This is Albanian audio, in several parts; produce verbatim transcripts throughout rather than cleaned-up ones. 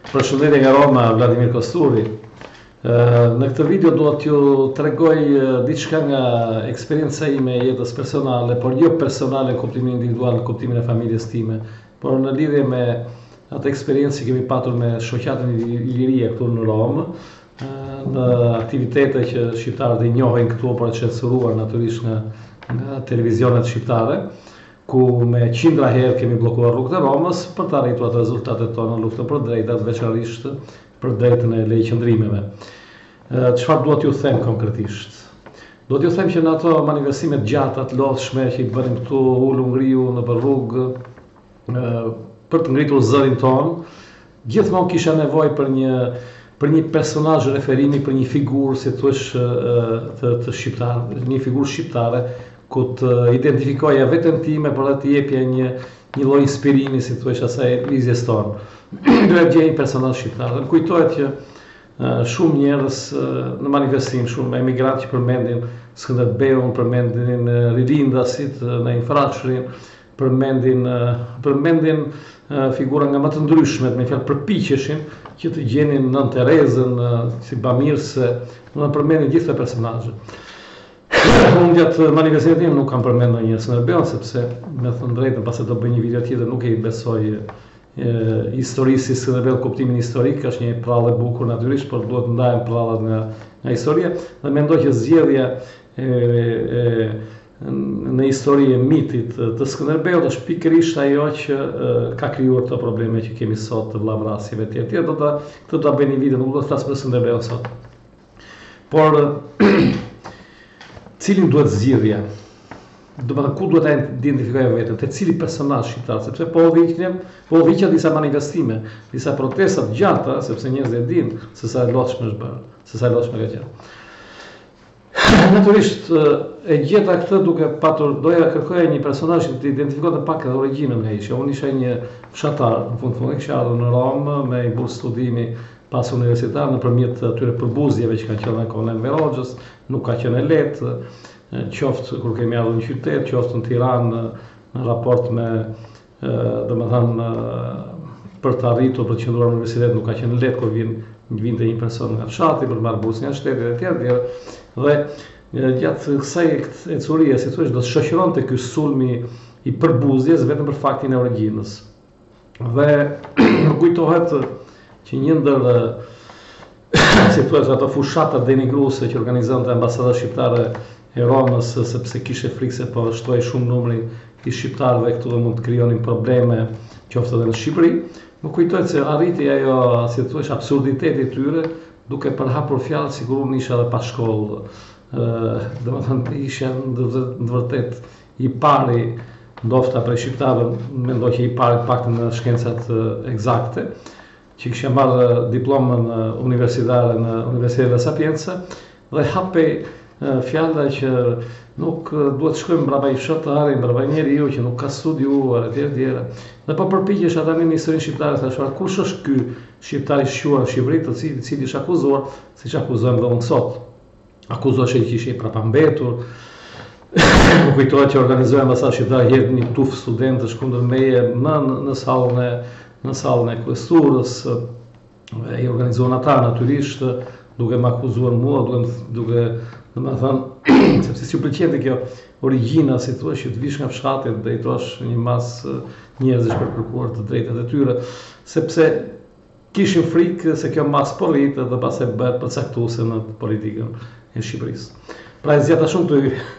Përshëndetje nga Roma, Vladimir Kosturi. Në këtë video do t'ju tregoj diçka nga eksperienca ime e jetës personale, por jo personale në kuptimin individual, në kuptimin e familjes time, por në lidhje me atë eksperiencë që kemi patur me shoqatën Iliria këtu në Romë, në aktivitete që shqiptarët i njohin këtu, por e censuruar natyrisht nga, nga televizionet shqiptare, ku me qindra herë kemi blokuar rrugët e Romës për të arritur atë rezultatet tona në luftën për drejtat, veçanërisht për drejtën e lejeqëndrimeve. Çfarë duhet t'ju them konkretisht? Do t'ju them që në ato manifestimet gjata të lodhshme që i bënim këtu ulu ngriu në për rrugë për të ngritur zërin ton, gjithmonë kisha nevojë për një për një personazh referimi, për një figurë, si thuaç, të, të shqiptar, një figurë shqiptare ku të identifikoja veten time, por të jepja një një lloj inspirimi, si thuaç, asaj vizjes tonë. Duhet të gjej një personazh shqiptar. Më kujtohet që uh, shumë njerëz uh, në manifestim, shumë emigrantë që përmendin Skënderbeun, përmendin uh, Ririndasit uh, në Infrashrin, përmendin uh, përmendin uh, figura nga më të ndryshmet, me fjalë përpiqeshin që të gjenin Nën Terezën, uh, si bamirëse, do të përmendin gjithë këto personazhe. Unë gjatë manifestimit tim nuk kam përmendur një Skënderbeun, sepse me thënë drejtën, pasi do bëj një video tjetër, nuk e besoj historisë si Skënderbeut, kuptimin historik, është një prallë e bukur natyrisht, por duhet të ndahen prallat nga, nga historia, dhe mendoj që zgjedhja e, e, në histori e mitit të Skënderbeut është pikërisht ajo që e, ka krijuar këto probleme që kemi sot të vllavrasjeve të tjera. Do ta do ta bëj një video, nuk do të flas për Skënderbeun sot. Por cilin duhet zgjidhja? Do të thotë ku duhet të identifikojë veten, te cili personazh shqiptar, sepse po vjen, po vjen disa manifestime, disa protesta të gjata, sepse njerëzit e dinë se sa e lodhshme është bërë, se sa e lodhshme ka qenë. Natyrisht e gjeta këtë duke patur, doja kërkoja një personazh që të identifikonte pak edhe origjinën nga isha. Unë isha një fshatar, në fund fund kisha ardhur në Romë me një bursë studimi pas universitar nëpërmjet atyre përbuzjeve që kanë qenë në kohën e Enver Hoxhës, nuk ka qenë lehtë, qoftë kur kemi ardhur në qytet, qoftë në Tiranë në raport me, domethënë, për të arritur për të qëndruar në universitet nuk ka qenë lehtë kur vjen vinte një person nga fshati për të marrë bursë nga shteti dhe të tjerë. Dhe gjatë kësaj ecurie, si thuaç, do të shoqëronte ky sulmi i përbuzjes vetëm për faktin e origjinës. Dhe më kujtohet që një ndër si thuaç ato fushata denigruese që organizonte ambasada shqiptare e Romës, sepse kishte frikë se po shtoi shumë numri i shqiptarëve këtu dhe mund të krijonin probleme qoftë edhe në Shqipëri. Më kujtohet se arriti ajo, si thuaç, absurditeti i tyre, duke përhapur fjalë sikur unë isha edhe pas shkollë. Ë, domethënë isha në vërtet i pari, ndofta prej shqiptarëve, mendoj që i pari pak në shkencat eksakte, që kisha marrë diplomën universitare në Universitetin La Sapienza dhe hapej fjala që nuk duhet të shkojmë brapa i fshatarit, brapa njeriu që nuk ka studiuar etj etj. Dhe po përpiqesh ata në historinë shqiptare, thashë, kush është ky shqiptar i shquar në Shqipëri, të cili, cili është akuzuar, siç akuzojmë dhe unë sot. Akuzohet që ishte i prapambetur. Më kujtohet që organizoi ambasadë shqiptare herë një tuf studentësh kundër meje në në sallën e në sallën e kvesurës, i organizuan ata natyrisht, duke më akuzuar mua, duke duke domethënë, sepse si u pëlqente kjo origjina, si thua, që të vish nga fshati dhe drejtosh një mas njerëzish për kërkuar të drejtat e tyre, sepse kishin frikë se kjo mas po rritet dhe pastaj bëhet përcaktuese në politikën e Shqipërisë. Pra e zgjata shumë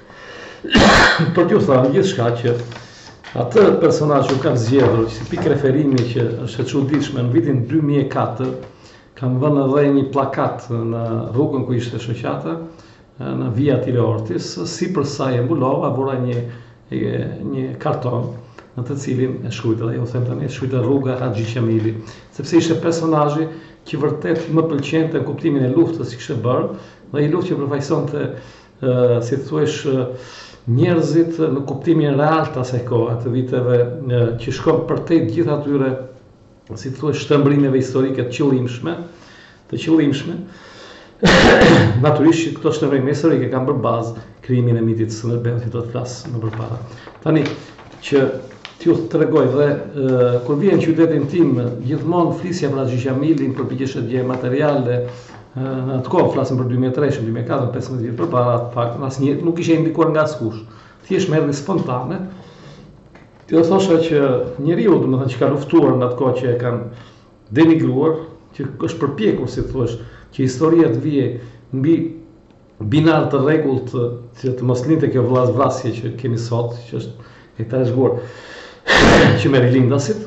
të për t'ju thënë gjithçka që atë personazh që kam zgjedhur si pikë referimi që është e çuditshme, në vitin dy mijë e katër kam vënë edhe një plakat në rrugën ku ishte shoqata, në Via Atile Ortis, sipër saj e mbulova, vura një një karton në të cilin e shkruajtë, dhe ju them tani, e shkruajtë rruga Haxhi Qamili, sepse ishte personazhi që vërtet më pëlqente në kuptimin e luftës që kishte bërë, dhe një luftë që përfaqësonte, si thuaç, njerëzit në kuptimin real të asaj kohe, të viteve që shkon përtej gjithë atyre, si thuaç, shtrëmbrimeve historike të qëllimshme, të qëllimshme. Natyrisht që këto shtrëmbrime historike kanë për bazë krijimin e mitit të Skënderbeut, që do të flas më përpara. Tani që t'ju të tregoj dhe uh, kur vjen në qytetin tim, gjithmonë flisja për Haxhi Qamilin, përpiqesha të gjej materiale. Uh, në atë kohë flasim për dy mijë e tre, dy mijë e katër, pesëmbëdhjetë vjet përpara, pak asnjë nuk ishte ndikuar nga askush. Thjesht më erdhi spontane. Ti do thosha që njeriu, domethënë, që ka luftuar në atë kohë, që e kanë denigruar, që është përpjekur, si thua, që historia të vijë mbi binar të rregullt, që të mos lindte kjo vllazvrasje që kemi sot, që është e trashëguar që me rilindasit.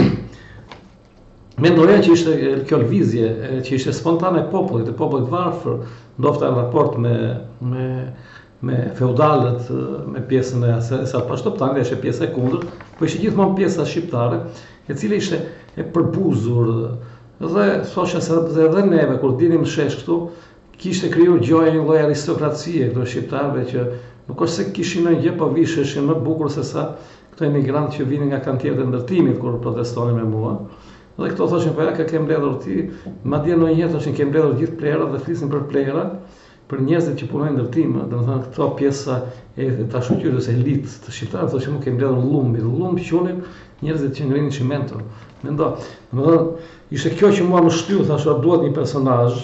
Mendoja që ishte kjo lëvizje, që ishte spontane e popullit, e popullit varfër, ndofta në raport me me me feudalët, me pjesën e asaj pashtoптare, ishte pjesa e kundërt, po ishte gjithmonë pjesa shqiptare, e cila ishte e përbuzur. Dhe thosha se edhe neve kur dinim shesh këtu, kishte krijuar gjoja një lloj aristokracie këto shqiptarëve që nuk është se kishin ndonjë gjë, po visheshin më bukur se sa këto emigrantë që vinin nga kantierët e ndërtimit kur protestonin me mua. Dhe këto thoshin, po ja ka ke mbledhur ti, madje ndonjëherë thoshin ke mbledhur gjithë plerat dhe flisin për plera, për njerëzit që punojnë ndërtim, domethënë këto pjesa e ta shoqërisë elit të shqiptarëve thoshin nuk ke mbledhur llumbi, llumb quhen njerëzit që ngrinin çimenton. Mendo, domethënë ishte kjo që mua më shtyu, thashë duhet një personazh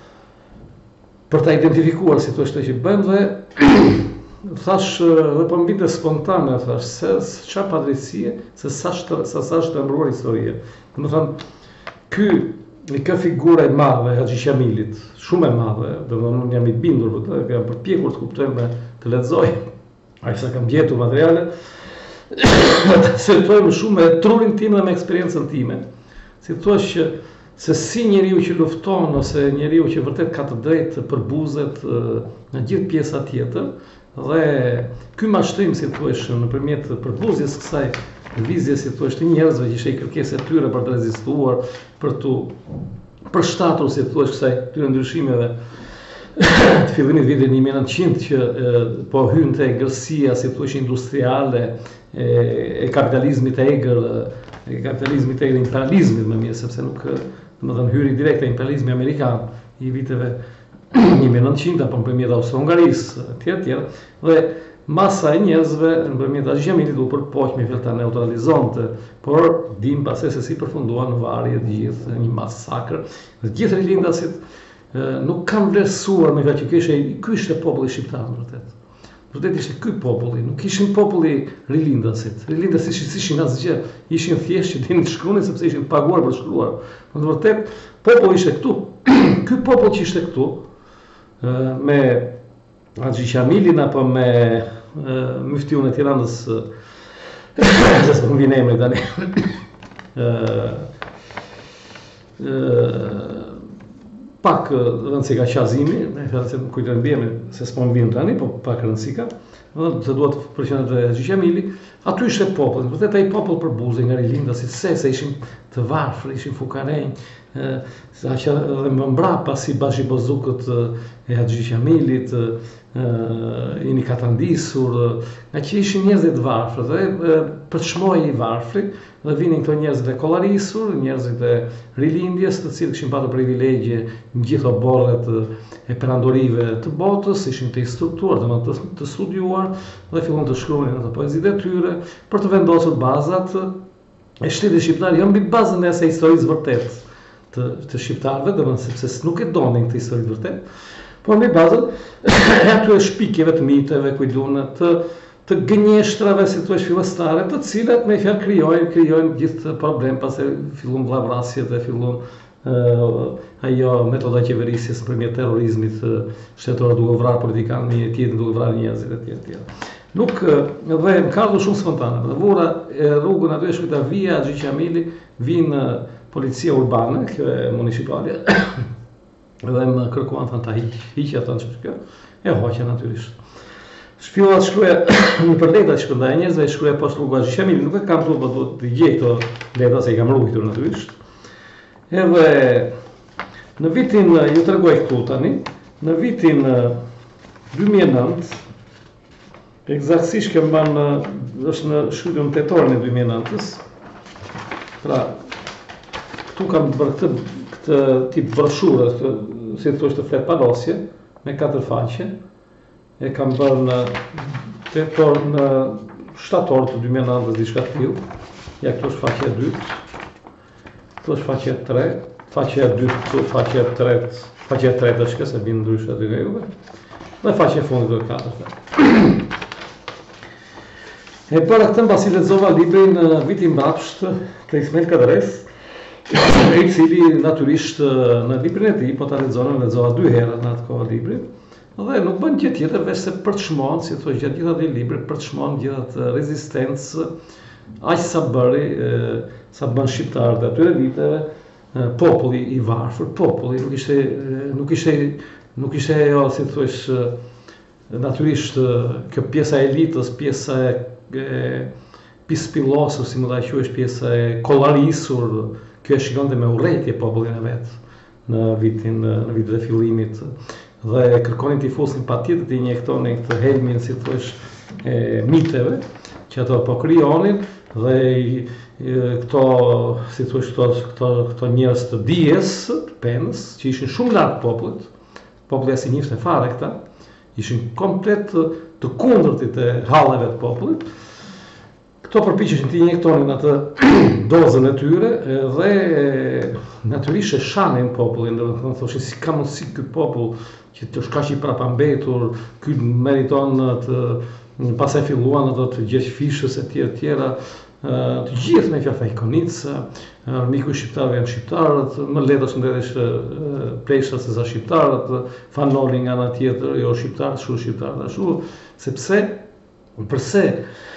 për ta identifikuar si thua që bëjmë dhe thash dhe po mbinte spontane thash se çfarë padrejtësie, se sa sa sa është mbruar historia. Domethënë ky në kjo figurë e madhe e Haxhi Qamilit, shumë e madhe, domethënë unë jam i bindur për të, kam përpjekur të kuptoj me të lexoj, ai sa kam gjetur materiale, të sërtojmë shumë me trurin tim dhe me eksperiencën time. Si thua që se si njeriu që lufton ose njeriu që vërtet ka të drejtë të përbuzet në gjithë pjesa tjetër, dhe ky mashtrim, si thua, nëpërmjet përbuzjes kësaj lëvizje, si thua, të njerëzve që ishte i kërkesë e tyre për të rezistuar, për të përshtatur, si thua, kësaj tyre ndryshimeve të fillimit vitit një mijë e nëntëqind që e, po hynte gërësia, si thua, industriale e, e kapitalizmit e egër, e kapitalizmit e egër, imperializmit më mirë, sepse nuk domethënë hyri direkt e imperializmi amerikan i viteve një mijë e nëntëqind apo nëpërmjet Austro-Hungarisë, etj etj, dhe masa e njerëzve nëpërmjet Haxhi Qamilit u përpoq me fjalë ta neutralizonte, por dim pastaj se si përfundua në varje të gjithë, një masakër. Dhe gjithë rilindasit nuk kanë vlerësuar me fjalë që ky ky ishte populli shqiptar në vërtet. Vërtet ishte ky populli, nuk ishin populli rilindasit. Rilindasit ishin asgjë, ishin thjesht që dinin të shkruanin sepse ishin paguar për shkruar. Në vërtet populli ishte këtu. Ky popull që ishte këtu me Haxhi Qamilin apo me myftiun e Tiranës, se s'po më vjen emri tani. Pak rëndësi ka Qazimi, me fjalë se kujtojmë bjemi se s'po më vjen tani, po pak rëndësi ka. Se duhet përqendrohet te Haxhi Qamili, aty ishte populli, vërtet ai popull përbuzej nga rilindasit, se se ishin të varfër, ishin fukarenj, sa që edhe më mbrapa si bashkibozukët e Haxhi Qamilit, jeni katandisur, nga që ishin njerëzit varfër, dhe për çmoj i varfrit, dhe vinin këto njerëzit e kollarisur, njerëzit e rilindjes, të cilët kishin patur privilegje në gjithë oborret e perandorive të botës, ishin të instruktuar, domethënë të, të studiuar, dhe fillon të shkruanin ato poezitë e tyre për të vendosur bazat e shtetit shqiptar, jo mbi bazën e asaj historisë vërtet të, të shqiptarëve, domethënë sepse nuk e donin këtë histori vërtet, por mbi bazën e atyre shpikjeve të miteve, kujtune, të të gënjeshtrave, si thua, fillestare, të cilat me fjalë krijojnë, krijojnë gjithë problem, pastaj fillon vllavrasjet dhe fillon uh, ajo metoda e qeverisjes nëpërmjet terrorizmit shtetëror, duke vrarë politikanë, një tjetër duke vrarë njerëzit etj etj. Nuk dhe më ka ardhur shumë spontane. Dhe vura rrugën aty e shkruajta via Haxhi Qamili, vinë policia urbane, kjo e municipale, dhe më kërkuan thënë ta hiq, hiq atë që kjo, e hoqja natyrisht. Shpjova të shkruaja në për letra që shpërndaj njerëzve, e shkruaja poshtë rrugë Haxhi Qamili, nuk e kam tu, po duhet të gjej këto letra se i kam ruajtur natyrisht. Edhe në vitin, ju tregoj këtu tani, në vitin dy mijë e nëntë, eksaktësisht kem ban është në shkruajtjen tetorin e dy mijë e nëntës. Pra, këtu kam bërë këtë këtë tip broshure, si thosh të flet palosje, me katër faqe. E kam bërë në tetor në shtator të dy mijë e nëntës diçka të tillë. Ja këtu është faqja e dytë. Këtu është faqja e tretë, faqja e dytë këtu, faqja e tretë, faqja e tretë është kjo se bën ndryshe aty nga juve. Dhe faqja e fundit do të katërta. E para këtë mbasi lexova librin Viti mbrapsht të Ismail Kadres, i cili natyrisht në librin e tij, po ta lexova, lexova dy herë në atë kohë librin. Dhe nuk bën gjë tjetër veç se përçmon, si thua gjatë gjithë atij libri, përçmon gjithë atë rezistencë aq sa bëri, sa bën shqiptarët atyre viteve, populli i varfër, populli nuk ishte nuk ishte nuk ishte ajo, si thuash, natyrisht kjo pjesa e elitës, pjesa e pispillosur, si më ta quash, pjesa e kollarisur, kjo e shikonte me urrëtie popullin e vet në vitin në vitet e fillimit. Dhe kërkonin t'i fusin patjetër t'i injektonin këtë helmin, si thuash, e miteve, që ato po krijonin, dhe këto, si thuash, këto, këto, këto njerëz të dijes, të penës, që ishin shumë larg popullit, populli as i njihte fare këta, ishin komplet të kundërtit e halleve të popullit. Këto përpiqeshin t'i injektonin atë dozën e tyre dhe natyrisht e shanin popullin, do të thonë thoshin si ka mundësi ky popull që të shkaq i prapambetur, ky meriton të pastaj filluan ato të gjesh fishës e tjera tjera, të gjithë me fjalë ikonica, miku i shqiptarëve janë shqiptarët, më le të shndërresh plesha se sa shqiptarët, fanolin nga ana tjetër, jo shqiptarët, shu shqiptarët, ashtu, sepse përse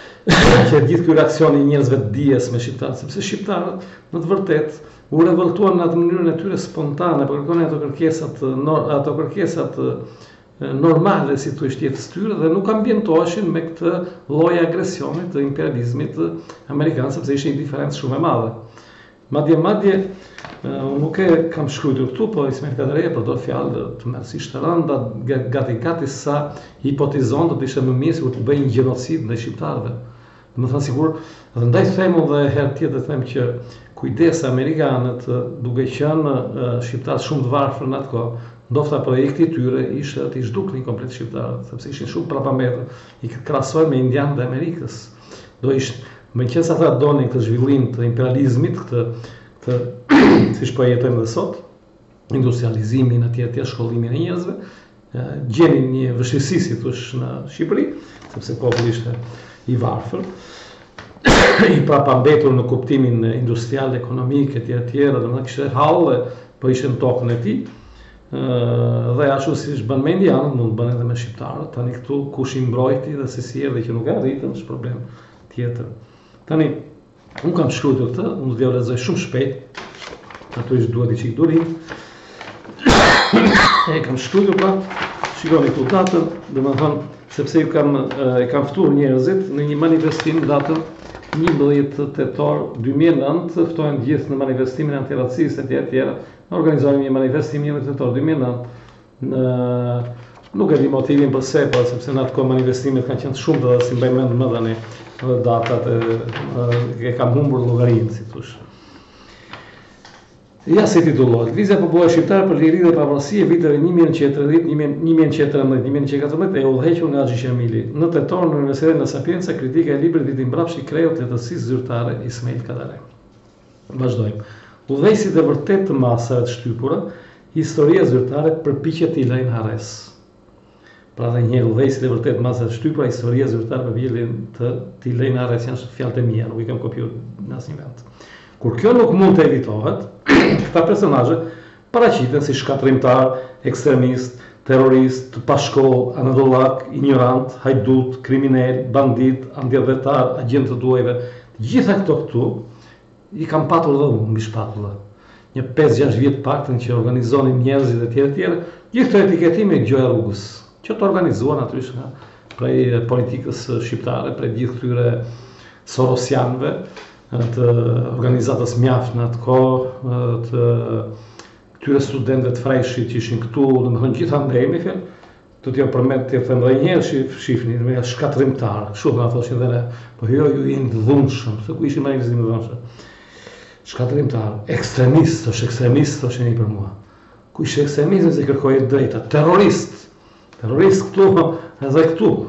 që gjithë ky reaksion i njerëzve të dijes me shqiptarët, sepse shqiptarët në të vërtetë u revoltuan në atë mënyrën e tyre spontane, por kërkonin ato kërkesat ato kërkesat normale, si thuash, jetës tyre, dhe nuk ambientoheshin me këtë lloj agresioni të imperializmit amerikan, sepse ishte një diferencë shumë e madhe. Madje madje unë nuk e kam shkruar këtu, po Ismail Kadre e përdor fjalë të mërësisht të rënda, gati gati sa hipotizon do të ishte më mirë sikur të bëjë një gjenocid ndaj shqiptarëve. Do të thënë sigur, dhe ndaj themu dhe herë tjetër them që kujdesa amerikanët, duke qenë shqiptarët shumë të varfër në atë kohë, ndofta projekti i tyre ishte të i zhduknin komplet shqiptarët, sepse ishin shumë prapambetur, i krahasojnë me indianët e Amerikës. Do ishte, meqense ata donin këtë zhvillim të imperializmit, këtë, këtë siç po jetojmë edhe sot, industrializimin etj etj, shkollimin e njerëzve, gjenin një vështirësi, si thosh, në Shqipëri, sepse populli ishte i varfër, i prapambetur në kuptimin industrial, ekonomik etj etj, do të kishte hall, po ishte në tokën e tij. Dhe ashtu siç bën me indianët, mund të bën edhe me shqiptarët. Tani këtu kush i mbrojti dhe se si erdhi që nuk e arritën, është problem tjetër. Tani, unë kam shkruar këtë, unë do t'ja lexoj shumë shpejt, ato ish duhet i çik durim. E kam shkruar pra, shikoni këtu datën, domethënë sepse ju kam e kam ftuar njerëzit në një manifestim datën njëmbëdhjetë tetor dy mijë e nëntë, ftohen gjithë në manifestimin antiracistë etj etj. Organizojmë një manifestim njëmbëdhjetë tetor dy mijë e nëntë. Nuk e di motivin përse, po sepse në atë kohë manifestimet kanë qenë shumë dhe si mbaj mend më tani datat e kam humbur llogarinë, si thosh. Ja si titullohet: Lëvizja popullore shqiptare për liri dhe pavarësi e viteve një mijë e tridhjetë një mijë e tridhjetë një mijë e katërmbëdhjetë e udhëhequr nga Haxhi Qamili. Në tetor në Universitetin e Sapienza, kritika e librit Viti mbrapsht i kreu të letësisë zyrtare Ismail Kadare. Vazhdojmë. Udhëheqësit e vërtet të masave të shtypura, historia zyrtare përpiqet t'i lajnë harres. Pra dhe një udhëheqësit e vërtet të masave të shtypura, historia zyrtare përpiqet të t'i lajnë harres, janë fjalët e mia, nuk i kam kopjuar në asnjë vend. Kur kjo nuk mund të evitohet, këta personazhe paraqiten si shkatrimtar, ekstremist, terrorist, të pashkoll, anadollak, ignorant, hajdut, kriminal, bandit, antiadvetar, agent të duajve. Të gjitha këto këtu i kam patur dhe unë mbi shpatulla. Një pesë gjashtë vjet paktën që organizonin njerëzit e tjerë tjerë, gjithë këto etiketime gjoja rrugës, që të organizuan natyrisht nga prej politikës shqiptare, prej gjithë këtyre sorosianëve, të organizatës mjaft në atë kohë, të këtyre studentëve të frejshit që ishin këtu, domethënë gjithandej me fjalë, do t'ju përmend të them edhe një herë, shifni, me shkatrimtar, kështu na thoshin edhe ne, po jo ju jeni të dhunshëm, se ku ishin më njerëz të dhunshëm. Shkatrimtar, ekstremist, është ekstremist, thoshin i për mua. Ku ishte ekstremizmi se kërkoi drejta, terrorist. Terrorist këtu, edhe këtu.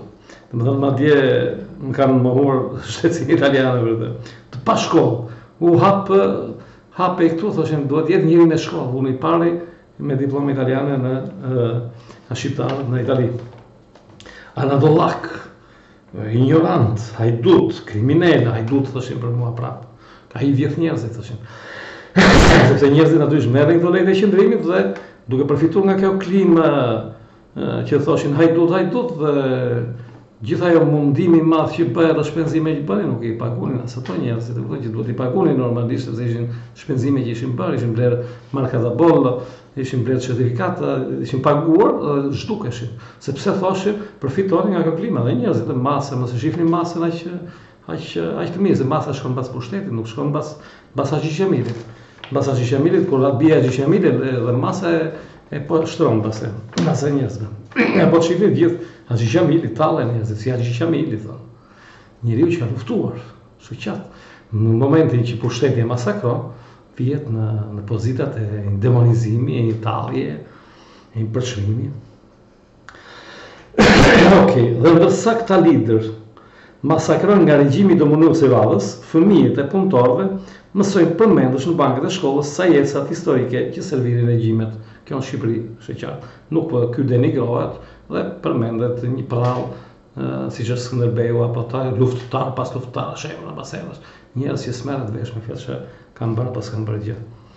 Dhe më thënë, madje më kanë mohur shtetësia italiane vërtet. Të pa shkollë. U hapë hape këtu, thoshin, duhet jetë njëri me shkollë. Unë i pari me diplomë italiane në uh, shqiptarët në Itali. Anadollak, ignorant, hajdut, kriminel, hajdut, thoshin për mua prapë. Ka i vjetë njerëzit, thoshin. Sepse njerëzit natyrisht merrin këto lejtë e qëndrimit dhe duke përfituar nga kjo klimë uh, që thoshin hajdut, hajdut dhe gjitha jo mundimi madh që bëhe dhe shpenzime që bëhe, nuk i pagunin asë ato njerëzit, të kupton që duhet i pagunin normalisht, sepse ishin shpenzime që ishin bërë, ishin blerë marka da bollë, ishin blerë certifikata, ishin paguar, zhdukeshin. Sepse thoshin, përfitonin nga kjo klima dhe njerëzit e masë, mos e shifnin masën aq aq aq të mirë, se masa shkon pas pushtetit, nuk shkon pas pas Haxhixhamilit. Pas Haxhixhamilit, kur atë bie Haxhixhamilit dhe masa e, e po shtron pastaj, masa e njerëzve. E po shifnin gjithë Haxhixhamili, tallë njerëzit, si Haxhixhamili thonë. Njeriu që ka luftuar, kështu qatë. Në momentin që pushteti e masakron, vihet në në pozitat e demonizimi, e tallje, e përçmimi. Okej, dhe ndërsa këta lider masakron nga regjimi dominues i radhës, fëmijët e punëtorëve mësojnë përmendush në bankët e shkollës sajesat historike që servirin regjimet. Kjo në Shqipëri, sheqar. Nuk po ky denigrohet dhe përmendet një prall, uh, si që Skënderbeu apo ta luftëtar pas luftëtar, shembull pas emrash. Njerëz që smerret vesh me fjalë që kanë bërë pas kanë bërë gjë.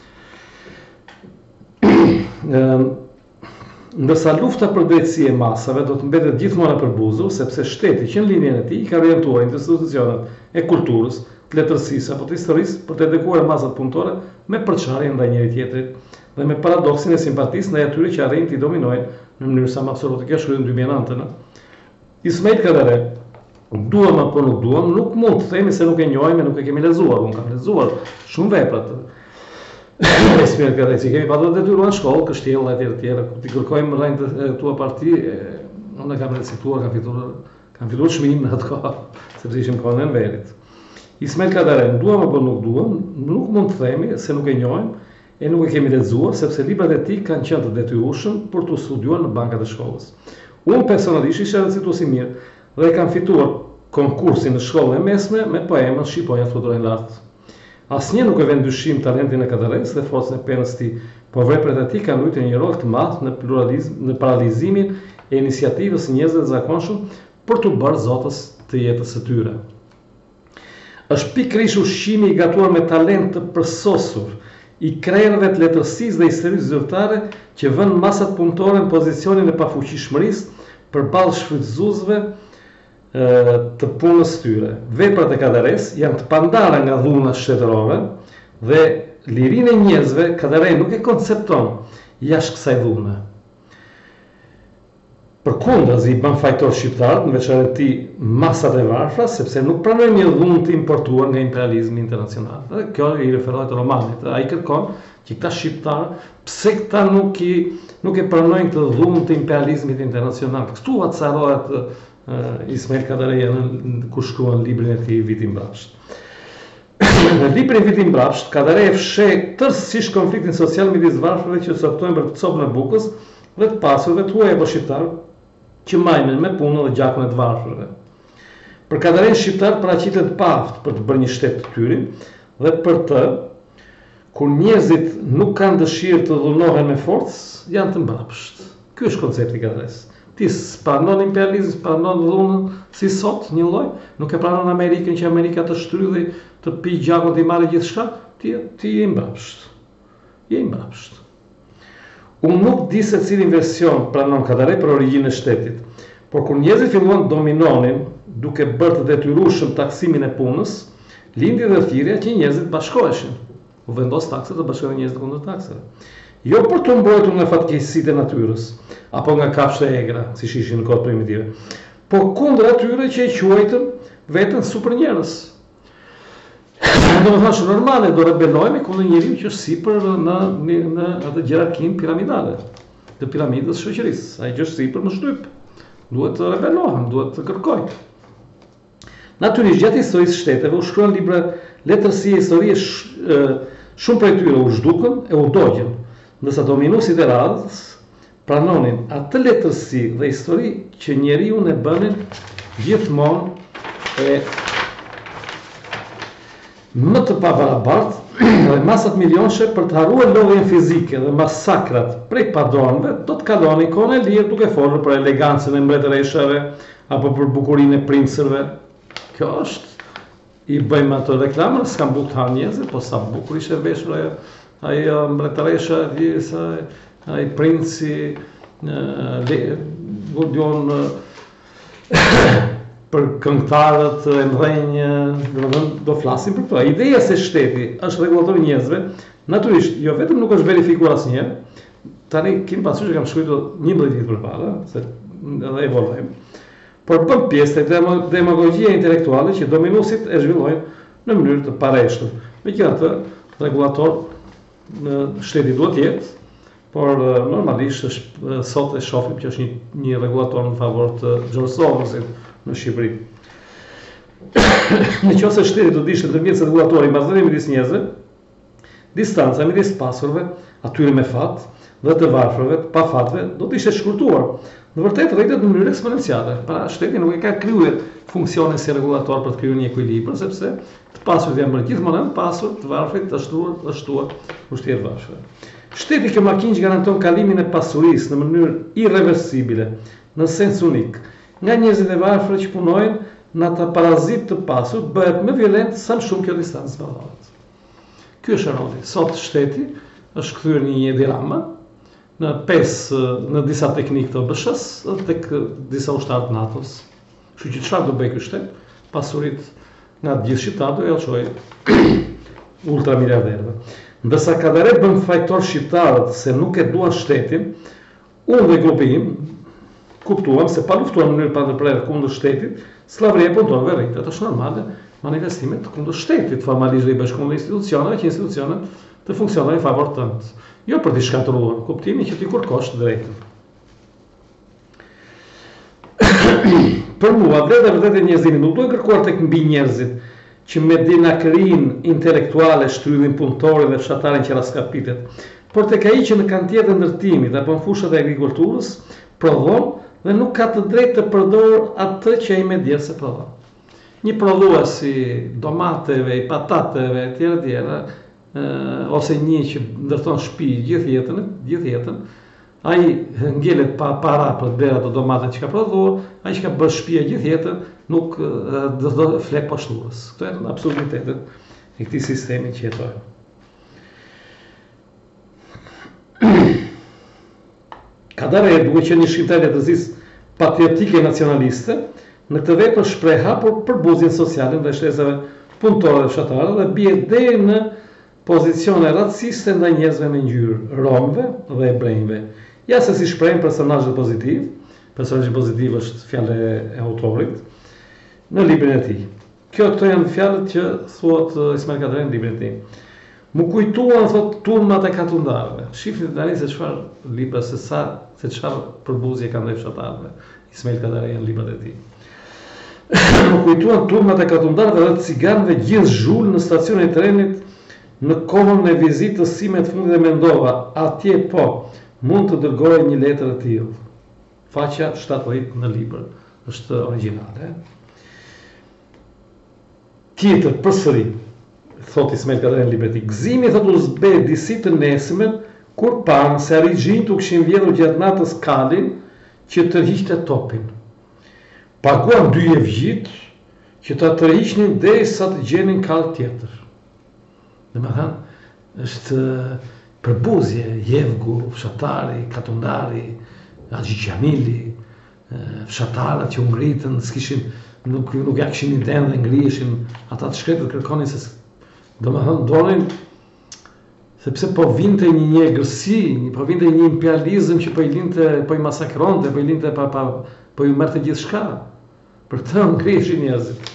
Ndërsa lufta për drejtësi e masave do të mbetet gjithmonë e përbuzur, sepse shteti që në linjën e tij ka orientuar institucionet e kulturës, të letërsisë apo të historisë për të edukuar masat punëtore me përçarje ndaj njëri tjetrit dhe me paradoksin e simpatisë ndaj atyre që arrin t'i dominojnë në mënyrë sa më absolute. Kjo shkruaj në dy mijë e nëntë. Ismail Kadare, duam apo nuk duam, nuk mund të themi se nuk e njohim e nuk e kemi lexuar. Unë kam lexuar shumë vepra të Ismail Kadare, si kemi patur detyruar në shkollë, kështjellë e tjerë tjerë, ku ti kërkojmë rreth të tua parti, unë kam recituar, kam fituar, kam fituar çmim në atë kohë, sepse ishim kohën e Enverit. Ismail Kadare, duam apo nuk duam, nuk mund të themi se nuk e njohim e nuk e kemi lexuar, sepse librat e tij kanë qenë të detyrueshëm për të studiuar në bankat e shkollës. Unë personalisht isha recitues i mirë dhe kam fituar konkursin në shkollën e mesme me poemën Shqiponja fluturojnë lart. Asnjë nuk e vën dyshim talentin e Kadares dhe forcën e penës së tij, por veprat e tij kanë luajtur një rol të madh në pluralizm, në paralizimin e iniciativës së njerëzve të zakonshëm për të bërë zotës të jetës së tyre. Është pikërisht ushqimi i gatuar me talent të përsosur i krerëve të letërsisë dhe historisë zyrtare që vën masat punëtore në pozicionin e pafuqishmërisë përballë shfrytëzuesve të punës tyre. Veprat e Kadares janë të pandara nga dhuna shtetërore dhe lirinë e njerëzve Kadare nuk e koncepton jashtë kësaj dhune. Përkundazi i bën fajtor shqiptarët, në veçanti masat e varfra, sepse nuk pranojnë një dhunë të importuar nga imperializmi internacional. Dhe kjo i referohet romanit. Ai kërkon që këta shqiptarë, pse këta nuk i nuk e pranojnë këtë dhunë të imperializmit internacional. Këtu acarohet uh, Ismail Kadareja kur shkruan librin e tij Viti i mbrapsht. Në librin Viti i mbrapsht, Kadareja fsheh tërësisht konfliktin social midis varfrave që softojnë për copën e bukës dhe të pasurve të huaj apo shqiptarë që majmen me punën dhe gjakun e të varfërve. Për Kadareja shqiptar paraqitet pa aftë për të bërë një shtet të tyre dhe për të, kur njerëzit nuk kanë dëshirë të dhunohen me forcë, janë të mbrapsht. Ky është koncepti i Kadares. Ti s'pranon imperializmin, s'pranon dhunën si sot një lloj, nuk e pranon Amerikën që Amerika të shtrydhë, të pi gjakun, të marrë gjithçka, ti ti je i mbrapsht. Je i mbrapsht. Unë nuk di se cilin version pranon Kadare për origjinën e shtetit, por kur njerëzit filluan të dominonin, duke bërë të detyrueshëm taksimin e punës, lindi dhe thirrja që njerëzit bashkoheshin. U vendos takset dhe bashkohen njerëzit kundër takseve. Jo për të mbrojtur nga fatkeqësitë e natyrës, apo nga kafshët e egra, siç ishin në kohët primitive, por kundër atyre që e quajtën veten super njerëz. Do të thashë normale, do rebelohemi kundër njeriu që është sipër në në, në atë hierarkinë piramidale të piramidës së shoqërisë. Ai që është sipër më shtyp. Duhet të rebelohen, duhet të kërkojnë. Natyrisht gjatë historisë së shteteve u shkruan libra letërsie historie, shumë prej tyre u zhdukën e u dogjën, ndërsa dominuesit e radhës pranonin atë letërsi dhe histori që njeriu e bënin gjithmonë e më të pabarabartë dhe masat milionëshe për të harruar lodhjen fizike dhe masakrat prej padronëve do të kalonin kohën e lirë duke folur për elegancën e mbretëreshave apo për bukurinë e princërve. Kjo është, i bëjmë ato reklamën, s'kam bukë të hanë njerëzit, po sa bukur ishte veshur ajo, ajo mbretëresha, ai princi, Godion, për këngëtarët e mëdhenj, do flasim për këto. Ideja se shteti është regulator i njerëzve, natyrisht, jo vetëm nuk është verifikuar asnjëherë, tani kemi parasysh që kam shkruar njëmbëdhjetë vjet përpara, se edhe evolvojmë. Por bën pjesë të demagogjia intelektuale që dominuesit e zhvillojnë në mënyrë të pareshtur. Megjithatë, regulator në shteti duhet të jetë, por normalisht është, sot e shohim që është një, një regulator në favor të George Sorosit në Shqipëri. Nëse shteti do të ishte ndërmjet regulatori i marrëdhënieve midis njerëzve, distanca midis pasurve, atyre me fat dhe të varfërve, pa fatve, do të ishte shkurtuar. Në vërtet rritet në mënyrë eksponenciale. Pra shteti nuk e ka krijuar funksionin si regulator për të krijuar një ekuilibër, sepse të pasurit janë bërë gjithmonë të pasur, të varfrit të shtuar, të shtuar ushtri të varfërve. Shteti kjo makinë që garanton kalimin e pasurisë në mënyrë irreversibile, në sens unik, nga njerëzit e varfër që punojnë në ata parazit të pasur, bëhet më violent sa më shumë kjo distancë zbavohet. Ky është roli. Sot shteti është kthyer në një dirama, në pesë, në disa teknikë të O B S H-s dhe tek disa ushtarë të NATO-s. Kështu që çfarë do bëj ky shtet? Pasuritë nga të gjithë shqiptarët do ja çojë ultramiliarderëve. Ndërsa Kadare bën fajtor shqiptarët se nuk e duan shtetin, unë dhe grupi im kuptuam se pa luftuar në mënyrë pandërprerë kundër shtetit, sllavaria e punëtorëve rritet. Është normale manifestimet kundër shtetit, formalisht i bësh kundër institucioneve, që institucionet të funksionojnë në favor tënd. Jo për të shkatërruar, kuptimi që ti kërkosh të drejtën. Për mua, vlerë vërtet e njerëzimit nuk duhet kërkuar tek mbi njerëzit që me dinakrinë intelektuale shtrydhin punëtorin dhe fshatarin që raskapitet, por tek ai që në kantietet e ndërtimit apo në fushat e agrikulturës prodhon dhe nuk ka të drejtë të përdorë atë që ai me djerë se prodhon. Një prodhues i domateve, i patateve, etj etj, ose një që ndërton shtëpi gjithë jetën, gjithë jetën, ai ngjelet pa para për të bërë ato domate që ka prodhuar, ai që ka bërë shtëpia gjithë jetën nuk do të flek poshturës. Këto janë absurditetet e këtij sistemi që jetojmë. Kadare duke qenë një shqiptar letërzistë patriotike nacionaliste, në këtë vepër shpreh hapur përbuzjen sociale ndaj shtresave punëtore dhe fshatare dhe bie deri në pozicione raciste ndaj njerëzve me ngjyrë, romëve dhe ebrejve. Ja se si shprehin personazhet pozitiv, personazhi pozitiv është fjala e autorit në librin e tij. Kjo këto janë fjalët që thuat Ismail Kadare në librin e tij. Mu kujtuan thot turmat e katundarëve. Shifni tani se çfarë libra se sa se çfarë përbuzje kanë ndaj fshatarëve. Ismail Kadare janë librat e tij. Mu kujtuan turmat e katundarëve dhe ciganëve gjithë zhul në stacionin e trenit në kohën e vizitës sime të fundit dhe mendova, atje po, mund të dërgoj një letër e tillë. Faqja shtatëdhjetë në libër, është origjinale. Tjetër, përsëri, thot Ismail Kadare në librin e tij, gëzimi thot u zbe disi të nesëmen, kur panë se arigjinjt u kishin vjedhur gjatë natës kalin që tërhiqte topin. Paguan dy evgjit që ta tërhiqnin derisa të gjenin kall tjetër. Dhe me thënë, është përbuzje, Jevgu, fshatari, katundari, Axhi Xhamili, fshatarët që u ngritën, s'kishin, nuk, nuk ja kishin iden dhe ngriheshin, ata të shkretët kërkonin se, do me thënë, donin, sepse po vinte një njegërsi, po vinte një imperializëm që po i linte, po i masakronte, po i linte, pa, pa, po i merte gjithë shka. Për të ngriheshin njerëzit.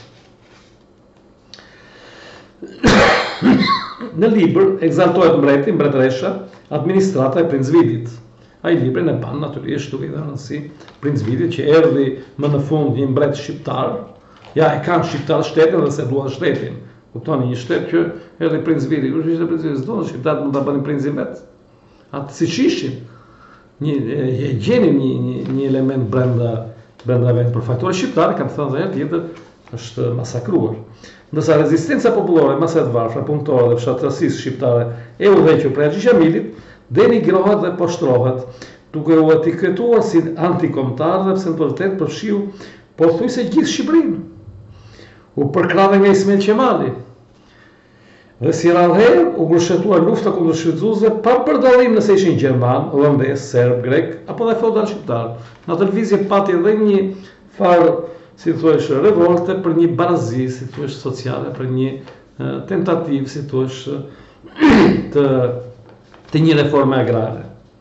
Në libër egzaltohet mbreti, mbretëresha, administrata e Princ Vidit. Ai librin e ban natyrisht duke i dhënë rëndësi Princ Vidit që erdhi më në fund një mbret shqiptar. Ja e kanë shqiptar shtetin dhe se duan shtetin. Kuptoni, një shtet që erdhi Princ Vidi, kush ishte Princ Vidi? S'do shqiptarët mund ta bënin princin vet. Atë siç ishin. Një e gjenin një, një, një element brenda brenda vetë përfaqësuar shqiptar, kam thënë edhe herë tjetër, është masakruar. Ndërsa rezistenca popullore mas së varfra, punëtore dhe fshatërësisë shqiptare e udhëhequr prej Haxhi Xhamilit denigrohet dhe poshtrohet, duke u etiketuar si antikombëtar dhe pse në të vërtetë përfshiu pothuajse gjithë Shqipërinë. U përkrahë nga Ismail Qemali. Dhe si rrallëherë u mbështetuar lufta kundër shfrytëzuesve pa përdallim nëse ishin gjerman, holandez, serb, grek apo dhe feudal shqiptar. Në televizje pati edhe një farë, si thuash, revolte për një barazi, si thuash, sociale, për një uh, tentativë, si thuash, të, të një reforme agrare.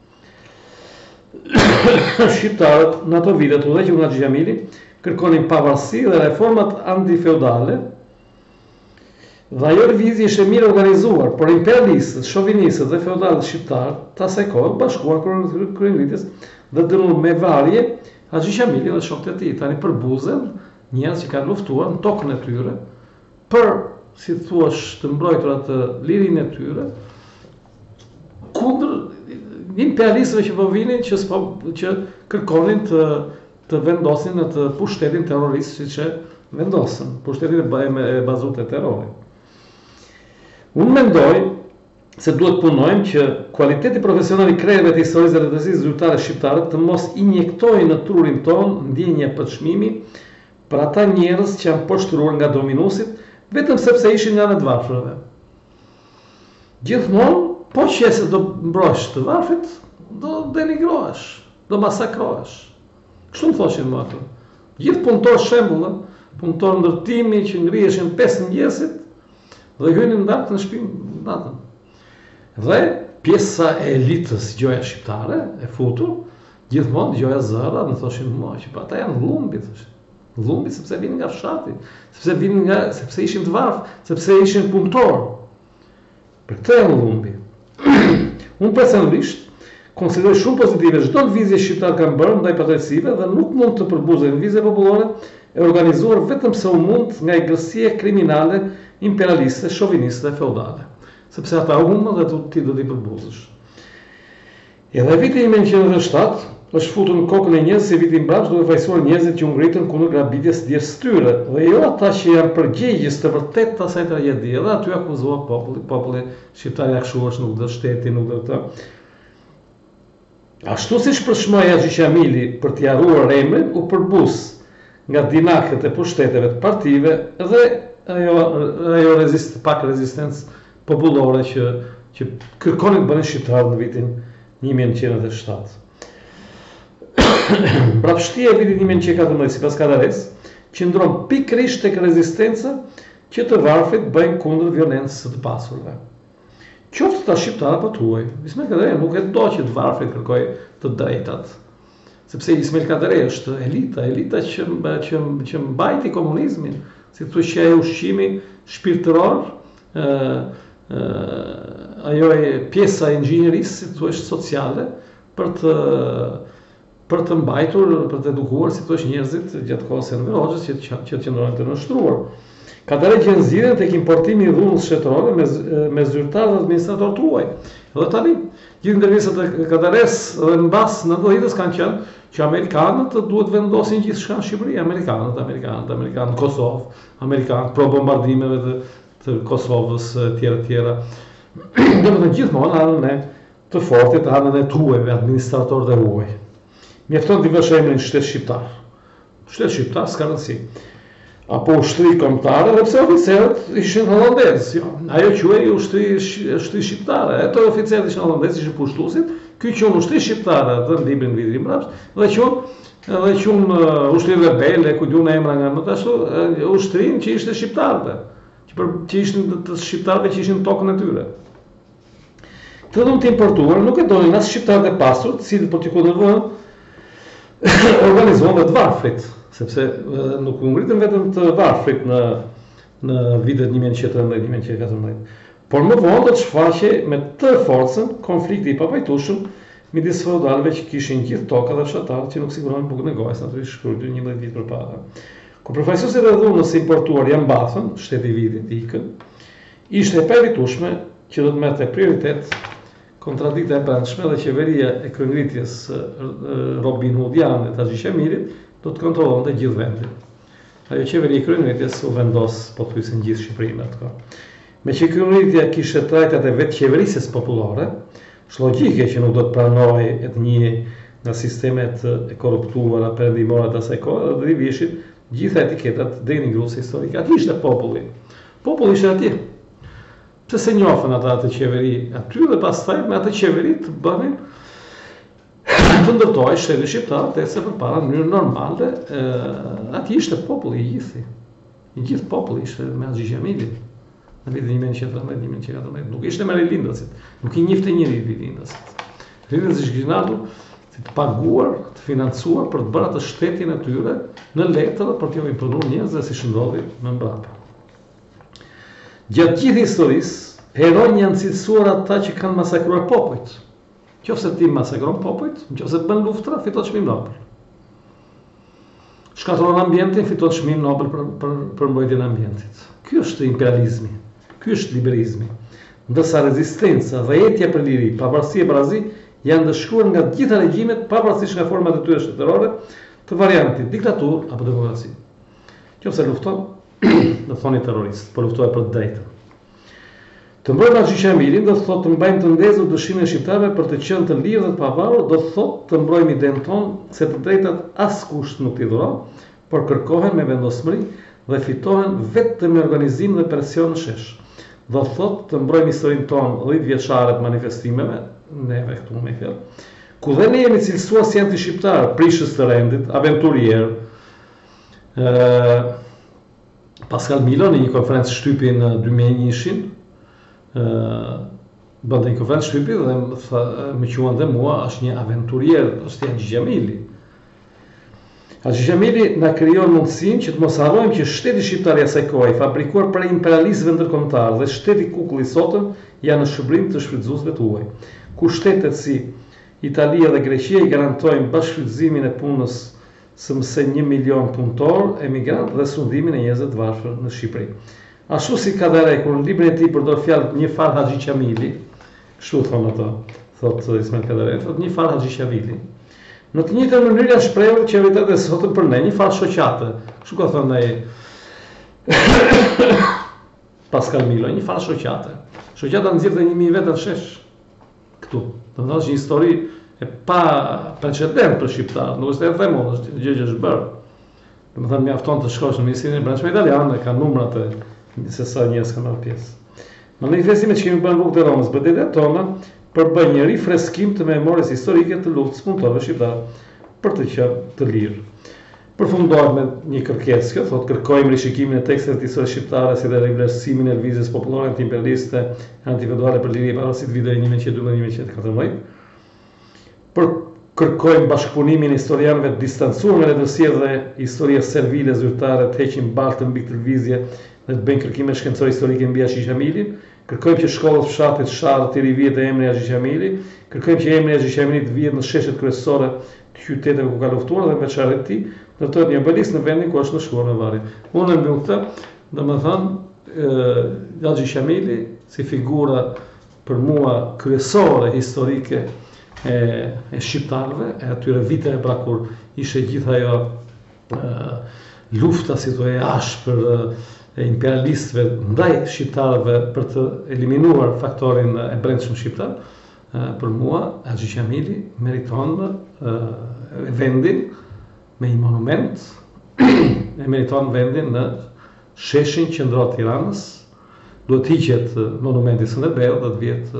Shqiptarët në ato vite të udhëhequr nga Haxhi Xhamili kërkonin pavarësi dhe reformat antifeudale. Dhe ajo lëvizje ishte mirë organizuar, por imperialistët, shovinistët dhe feudalët shqiptar të asaj kohe bashkuan kryengritjes dhe dënuan me varje Haxhi Xhamili dhe shokët e tij. Tani përbuzen njerëz që kanë luftuar në tokën e tyre për, si thuash, të mbrojtur atë lirinë e tyre kundër imperialistëve që po vinin që, që kërkonin të, të vendosin në të pushtetin terrorist siç e vendosën, pushtetin e bazuar te terrori. Unë mendoj se duhet punojmë që kualiteti profesional i krejeve të historisë dhe letërsisë zyrtare shqiptare të mos injektojnë në trurin tonë ndjenje përçmimi për ata njerëz që janë poshtruar nga dominuesit vetëm sepse ishin nga në të varfërve. Gjithmonë, po që se do mbrosh të varfrit, do denigrohesh, do masakrohesh. Kështu më thoshin më ato. Gjithë punëtor shembull, punëtor ndërtimi që ngriheshin pesë mëngjesit dhe hynin ndartë në shtëpi natën. Dhe pjesa e elitës gjoja shqiptare, e futur, gjithmonë gjoja zëra, më thoshin mua që pa ata janë lumbi, lumbi sepse vinin nga fshati, sepse vinin nga, sepse ishin të varfë, sepse ishin punëtor. Për këtë janë lumbi. Unë personalisht konsideroj shumë pozitive çdo lëvizje shqiptar kanë bërë ndaj patriotësive dhe nuk mund të përbuzen lëvizje popullore e organizuar vetëm se u mund nga egërësia kriminale imperialiste, shoviniste dhe feudale. Sepse ata humbën dhe ti do t'i përbuzësh. Edhe viti një mijë nëntëqind e shtatë është futur në kokën e njerëzve si viti i mbrapsht duke fajsuar njerëzit që u ngritën kundër grabitjes djesë së tyre, dhe jo ata që janë përgjegjës të vërtetë të asaj tragjedie, dhe aty akuzohet populli, populli shqiptar i akshuar nuk do shteti, nuk do të. Ashtu siç përshmoi Haxhi Xhamili për t'i harruar emrin, u përbus nga dinakët e pushteteve të partive dhe ajo, ajo rezist, pak rezistencë popullore që, që kërkonin të bënin shqiptarë në vitin një mijë nëntëqind e shtatë. Mbrapshtia e vitit një mijë nëntëqind e katërmbëdhjetë sipas Kadares qëndron pikërisht tek rezistenca që të varfrit bëjnë kundër violencës së të pasurve. Qoftë ta shqiptar apo tuaj, Ismail Kadare nuk e do që të varfrit kërkoj të drejtat. Sepse Ismail Kadare është elita, elita që, që, që mbajti komunizmin, si thuaj që e ushqimi shpirtëror, ë ë ajo e pjesa e inxhinierisë, si thuaj sociale, për të për të mbajtur, për të edukuar, si thuaj njerëzit gjatë kohës së Enver Hoxhës që që qëndronin të nështruar. Kadare gjen zgjidhjen tek importimi i dhunës shtetërore me me zyrtar dhe administrator tuaj. Edhe tani, gjithë ndërmjetësat e Kadares dhe mbas nëntëdhjetës kanë qenë që amerikanët duhet vendosin gjithçka në Shqipëri, amerikanët, amerikanët, amerikanët në Kosovë, amerikanët pro bombardimeve të, të Kosovës tjera tjera. Domethënë gjithmonë anën e të fortit, anën e tuajve, administrator dhe huaj. Mjafton t'i vësh emrin shtet shqiptar. Shtet shqiptar s'ka rëndësi. Apo ushtri kombëtare, dhe pse oficerët ishin holandezë. Jo. Ajo quhej ushtri, ushtri shqiptare. Ato oficerët ishin holandezë, ishin pushtuesit. Ky quhen ushtri shqiptare, dhe në librin vitin mbrapsht, dhe quhen edhe quhen uh, ushtri rebele, ku diun emra nga më ashtu, uh, ushtrin që ishte shqiptarëve, që, për, që ishin të shqiptarëve që ishin në tokën e tyre. Të dhun të importuar, nuk e donin as shqiptarët e pasur, të cilët po t'i kundërvojnë organizuan dhe të varfrit, sepse nuk u ngritën vetëm të varfrit në, në vitet një mijë nëntëqind e tridhjetë një mijë nëntëqind e katërmbëdhjetë, por më vonë do të shfaqe me të forcën konflikti i papajtueshëm midis feudalëve që kishin gjithë toka dhe fshatarët që nuk siguronin bukën e gojës, natyrisht shkruajtur njëmbëdhjetë vjet përpara. Kur përfaqësuesit e dhunës importuar janë mbathën, shteti i vitit ikën, ishte e pavitueshme që do të merrte prioritet kontradikta e brendshme dhe qeveria e kryengritjes Robin Hoodiane të Haxhi Qamilit do të kontrollonte gjithë vendin. Ajo qeveri e kryengritjes u vendos pothuajse në gjithë Shqipërinë atë kohë. Me që kryengritja kishte trajtat e vetë qeverisjes popullore, është logjike që nuk do të pranojë e të njihej nga sistemet e korruptuara perëndimore të asaj kohe dhe i vishin gjitha etiketat deri në gruas historike. Aty ishte populli. Populli ishte atje. Pse se njohën ata atë qeveri aty dhe pastaj me atë qeveri të bënin të ndërtojë shtetin shqiptar derisa përpara në mënyrë normale aty ishte populli i gjithë. I gjithë populli ishte me Haxhi Qamilin. Në vitin një mijë e nëntëqind e tridhjetë, një mijë e nëntëqind e katërmbëdhjetë, nuk ishte me rilindasit, nuk i njifte njëri rilindasit. Rilindasit kishin ardhur si të paguar, të financuar për të bërë atë shtetin e tyre në letër për t'ju imponuar njerëzve si shndodhi më mbrapa. Gjatë gjithë historisë, heronj janë cilësuar ata që kanë masakruar popujt. Nëse ti masakron popujt, nëse bën luftra, fiton çmim Nobel. Shkatron ambientin, fiton çmim Nobel për për, për mbrojtjen e ambientit. Ky është imperializmi. Ky është liberizmi. Ndërsa rezistenca dhe jetja për liri, pavarësi e barazi janë dëshkuar nga të gjitha regjimet pavarësisht nga format e tyre shtetërore të variantit diktaturë apo demokraci. Nëse lufton, do thoni terrorist, po luftohet për të drejtën. Të mbrojmë Haxhi Qamilin do të thotë të mbajmë të ndezur dëshimin e shqiptarëve për të qenë të lirë dhe të pavarur, do të thotë të mbrojmë idenë tonë se të drejtat askush nuk t'i dhuron, por kërkohen me vendosmëri dhe fitohen vetëm me organizim dhe presion në shesh. Do të thotë të mbrojmë historinë tonë dhjetë vjeçare të manifestimeve, neve këtu me fjalë, ku dhe ne jemi cilësuar si anti-shqiptar, prishës të rendit, aventurier. Pascal Milo në një konferencë shtypi në dy mijë e një-shin, bënte një konferencë shtypi dhe më quante mua është një aventurier, është Haxhi Qamili. Haxhi Qamili na krijon mundësinë që të mos harrojmë që shteti shqiptar i asaj kohe, fabrikuar për imperialistëve ndërkombëtar dhe shteti kukull i sotëm janë në shërbim të shfrytëzuesve të huaj, ku shtetet si Italia dhe Greqia i garantojnë bashkëfrytëzimin e punës së mëse një milion punëtor, emigrantë dhe sundimin e njerëzve të varfër në Shqipëri. Ashtu si Kadereku në librin e tij përdor fjalën një far Haxhi Qamili, kështu thon ato, thot Ismail Kadereku, thot një far Haxhi Qamili. Në të njëjtën mënyrë janë shprehur qeveritet e sotëm për ne, një far shoqate. Kështu ka thënë ai Pascal Milo, një far shoqate. Shoqata nxjerrte një mijë veta në shesh këtu. Do të thotë një histori e pa precedent për shqiptar, nuk është e themon, është gjë që është bërë. Domethënë mjafton të shkosh në Ministrinë e Brendshme italiane, ka numrat e se sa njerëz kanë marrë pjesë. Në manifestimet që kemi bërë në rrugët e Romës, betejat tona përbën një rifreskim të memorisë historike të luftës punëtorëve shqiptar për të qenë të lirë. Përfundohet me një kërkesë, kjo thotë kërkojmë rishikimin e teksteve të historisë shqiptare si dhe rivlerësimin e lëvizjes popullore anti-imperialiste, anti-feudale për liri e varësi të viteve një mijë e nëntëqind e dymbëdhjetë - një mijë e nëntëqind e katërmbëdhjetë. Për kërkojmë bashkëpunimin e historianëve të distancuar nga letërsia dhe historia servile zyrtare të heqin baltën mbi këtë lëvizje dhe të bëjnë kërkime shkencore historike mbi Haxhi Qamilin. Kërkojmë që shkollat fshatit Sharr të rivihet e emri Haxhi Qamili. Kërkojmë që emri Haxhi Qamili të vihet në sheshet kryesore të qyteteve ku ka luftuar dhe me çfarë ti ndërtohet një obelisк në vendin ku është shkuar në varri. Unë mbyll këtë, domethënë Haxhi Qamili si figura për mua kryesore historike e, e shqiptarëve, e atyre viteve pra kur ishte gjithë ajo lufta si thua e ashpër e imperialistëve ndaj shqiptarëve për të eliminuar faktorin e brendshëm shqiptar, për mua Haxhi Qamili meriton vendin me një monument, e meriton vendin në sheshin qendror të Tiranës. Duhet të hiqet monumenti Skënderbeu dhe të vjet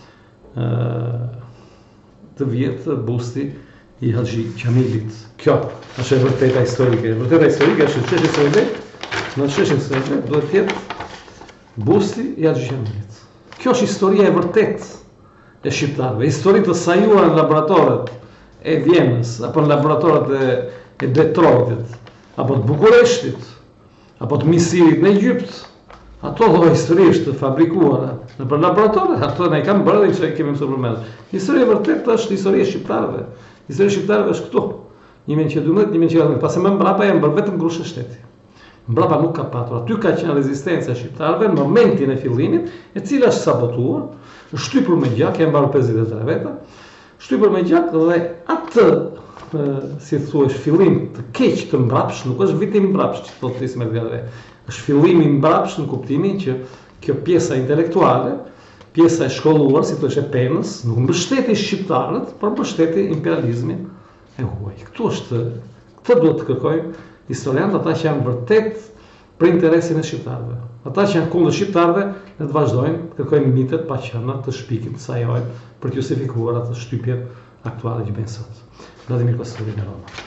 të vjet busti i Haxhi Qamilit. Kjo është e vërteta historike. E vërteta historike është që sheshin Skënderbeu, në sheshin Skënderbeu duhet të jetë busti i Haxhi Qamilit. Kjo është historia e vërtetë e shqiptarëve, histori të sajuar në laboratorët e Vjenës, apo në laboratorët e, e Detroitit, apo të Bukureshtit, apo të Misirit në Egypt. Ato lloj historish të fabrikuara në për laboratorët, ato ne i kanë bërë dhe që kemi mësuar përmend. Historia e vërtetë është historia e shqiptarëve. Historia e shqiptarëve është këtu. një mijë e nëntëqind e dymbëdhjetë - një mijë e nëntëqind e katërmbëdhjetë, pastaj më mbrapa janë bërë vetëm grusha shteti. mbrapa nuk ka patur. Aty ka qenë rezistenca e shqiptarëve në momentin e fillimit, e cila është sabotuar, është shtypur me gjak, e mbaru pesëdhjetë e tre veta, shtypur me gjak dhe atë, si thuash, fillim të keq të mbrapsh, nuk është vitim mbrapsh që thotë Ismet Gave, është fillimi mbrapsh në kuptimin që kjo pjesa intelektuale, pjesa e shkolluar, si të është e penës, nuk mbështeti shqiptarët, por mbështeti imperializmin e huaj. Këtu është, këtë duhet të kërkojmë historianët, ata që janë vërtet për interesin e shqiptarëve. Ata që janë kundër shqiptarëve, ne të vazhdojmë, të kërkojmë mitet pa qenë, të shpikim, të sajojmë për të justifikuar atë shtypjen aktuale që bëjnë sot. Vladimir Kostovi në Roma.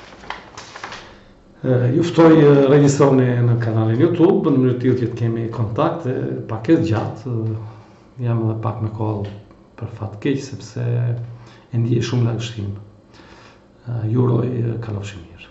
Ju ftoj regjistroni në kanalin YouTube, në mënyrë tillë që të kemi kontakt, paket gjatë, jam edhe pak me kohë për fat keq sepse e ndjej shumë lagështim. Ju uroj kalofshi mirë.